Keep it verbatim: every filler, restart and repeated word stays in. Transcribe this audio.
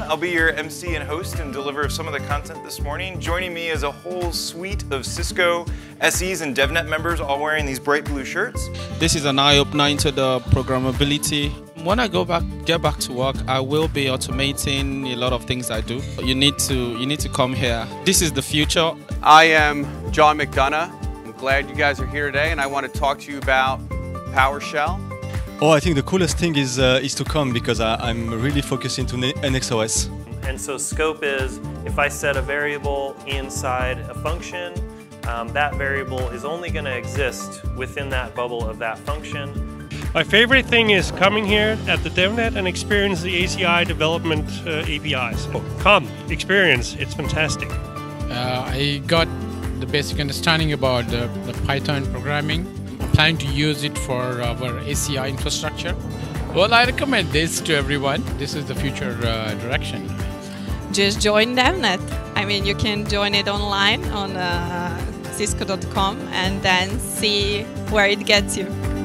I'll be your M C and host and deliver some of the content this morning. Joining me is a whole suite of Cisco S Es and DevNet members, all wearing these bright blue shirts. This is an eye-opener into the programmability. When I go back, get back to work, I will be automating a lot of things I do. You need to, you need to come here. This is the future. I am John McDonough. I'm glad you guys are here today, and I want to talk to you about PowerShell. Oh, I think the coolest thing is uh, is to come because I, I'm really focused into N X O S. And so scope is, if I set a variable inside a function, um, that variable is only going to exist within that bubble of that function. My favorite thing is coming here at the DevNet and experience the A C I development uh, A P Is. Oh, come, experience, it's fantastic. Uh, I got the basic understanding about the, the Python programming. I'm planning to use it for our A C I infrastructure. Well, I recommend this to everyone. This is the future uh, direction. Just join DevNet. I mean, you can join it online on uh, cisco dot com and then see where it gets you.